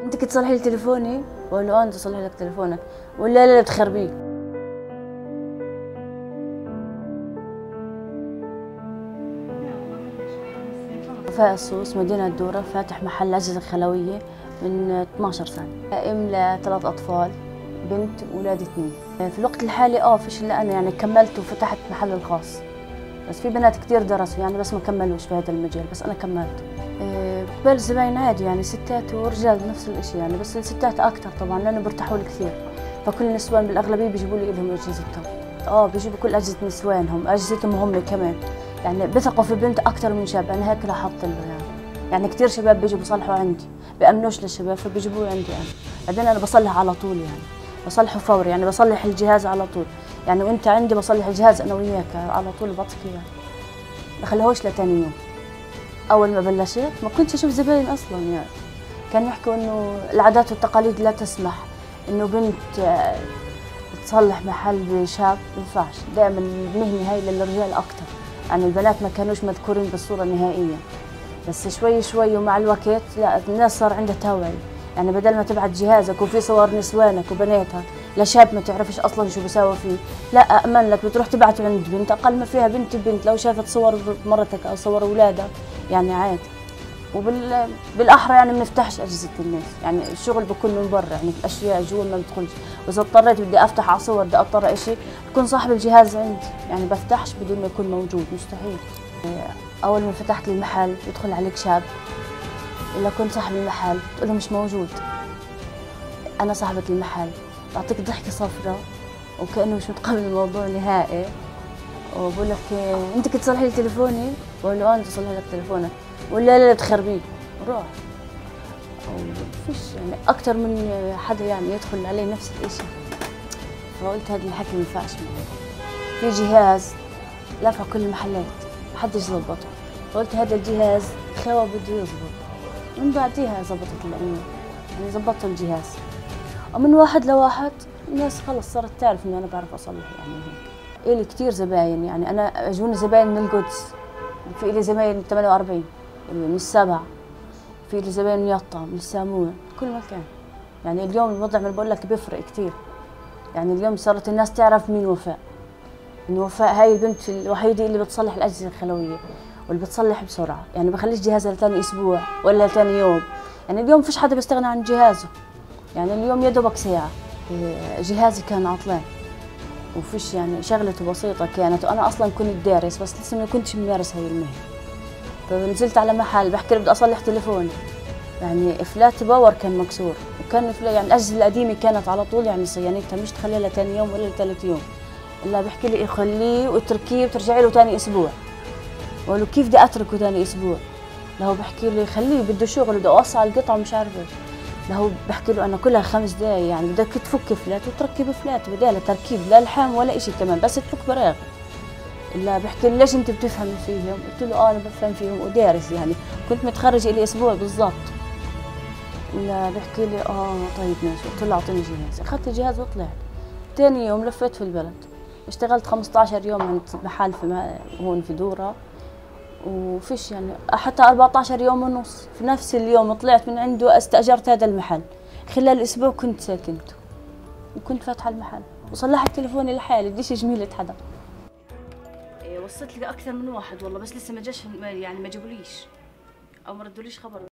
انت كنت تصلحي لي تليفوني؟ بقول له انت تصلحي لك تليفونك ولا لا بتخربيه. وفاء الصوص مدينة الدورة، فاتح محل أجهزة خلوية من 12 سنة. أم ل3 أطفال، بنت وولاد 2. في الوقت الحالي فيش إلا أنا، يعني كملت وفتحت محل الخاص. بس في بنات كتير درسوا يعني بس ما كملوش في هذا المجال، بس أنا كملت. بقبل الزباين عادي، يعني ستات ورجال نفس الإشي يعني، بس الستات أكتر طبعاً لأنه برتاحوا لي كثير. فكل النسوان بالأغلبية بيجيبوا لي لهم أجهزتهم. بيجيبوا كل أجهزة نسوانهم، أجهزتهم هم كمان. يعني بثقوا في بنت أكثر من شاب، أنا هيك لاحظت له يعني كثير شباب بيجوا بيصلحوا عندي، بيأمنوش للشباب فبيجيبوه عندي أنا. بعدين أنا بصلح على طول، يعني بصلحه فوري، يعني بصلح الجهاز على طول، يعني وأنت عندي بصلح الجهاز أنا وياك على طول، بعطيك إياه، ما خليهوش لتاني يوم. أول ما بلشت ما كنتش أشوف زباين أصلاً، يعني كانوا يحكوا إنه العادات والتقاليد لا تسمح إنه بنت تصلح محل بشاب، ما ينفعش. دائما المهنة هاي للرجال أكثر، يعني البنات ما كانوش مذكورين بالصورة نهائيا. بس شوي شوي ومع الوقت لا، الناس صار عندها توعية، يعني بدل ما تبعت جهازك وفي صور نسوانك وبناتها لشاب ما تعرفش اصلا شو بيساوي فيه، لا أأمن لك بتروح تبعته عند بنت اقل ما فيها بنت لو شافت صور مرتك او صور اولادها يعني عادي. وبالاحرى يعني ما بنفتحش اجهزه الناس، يعني الشغل بكون من برا، يعني الاشياء جوا ما بدخلش. واذا اضطريت بدي افتح على صور بدي اضطر اشي، بكون صاحب الجهاز عندي، يعني بفتحش بدون ما يكون موجود، مستحيل. اول ما فتحت المحل يدخل عليك شاب، الا كنت صاحب المحل تقول له مش موجود، انا صاحبة المحل، بعطيك ضحكة صفراء وكأنه مش متقبل الموضوع نهائي، وبقول لك انت كنت تصلحي لي تليفوني؟ بقول له انت تصلحي لك تليفونك ولا لا بتخربيه، روح. فيش يعني اكثر من حدا يعني يدخل علي نفس الاشي، فقلت هذا الحكي ما ينفعش معي. في جهاز لفع كل المحلات محدش ظبطه، قلت هذا الجهاز خوا بده يزبط. من بعديها زبطت الامور، يعني زبطت الجهاز، ومن واحد لواحد الناس خلص صارت تعرف اني انا بعرف اصلح، يعني هيك. الي كثير زباين، يعني انا اجوني زباين من القدس، في الي زباين من 48 من السبع، في الي زباين من يطا، من الساموع، كل مكان. يعني اليوم الوضع ما بقول لك بيفرق كثير، يعني اليوم صارت الناس تعرف مين وفاء، إن وفاء هاي البنت الوحيدة اللي بتصلح الأجهزة الخلوية واللي بتصلح بسرعة، يعني بخليش جهازها لتاني أسبوع ولا لتاني يوم. يعني اليوم فيش حدا بيستغنى عن جهازه، يعني اليوم يا دوبك ساعة. جهازي كان عطلان وفيش، يعني شغلته بسيطة كانت، وأنا أصلا كنت دارس بس لسه ما كنتش ممارس هاي المهنة. فنزلت على محل بحكي له بدي أصلح تليفوني، يعني فلات باور كان مكسور، وكان يعني الأجهزة القديمة كانت على طول يعني صيانتها مش تخليها لتاني يوم ولا لثالث يوم، إلا بحكي لي خليه واتركيه وترجعي له ثاني أسبوع. بقول له كيف بدي أتركه ثاني أسبوع؟ لهو بحكي لي خليه بده شغل بده أوصل القطعة ومش عارف إيش. لهو بحكي له أنا كلها 5 دقايق، يعني بدك تفك فلات وتركب فلات، بدالها تركيب لا لحام ولا إشي كمان، بس تفك براغي. إلا بحكي لي ليش أنت بتفهمي فيهم؟ قلت له أنا بفهم فيهم ودارس، يعني كنت متخرجة لي أسبوع بالضبط. إلا بحكي لي طيب ماشي. قلت له أعطيني جهاز، أخذت الجهاز وطلعت. ثاني يوم لفيت في البلد، اشتغلت 15 يوم عند محل هون في دورة، وفيش يعني حتى 14 يوم ونص. في نفس اليوم طلعت من عنده استأجرت هذا المحل، خلال أسبوع كنت ساكنته وكنت فاتحة المحل وصلحت تليفوني لحالي، بديش جميلة حدا. وصلت لي أكثر من واحد والله، بس لسه ما جاش، يعني ما جابوليش أو ما ردوليش خبر.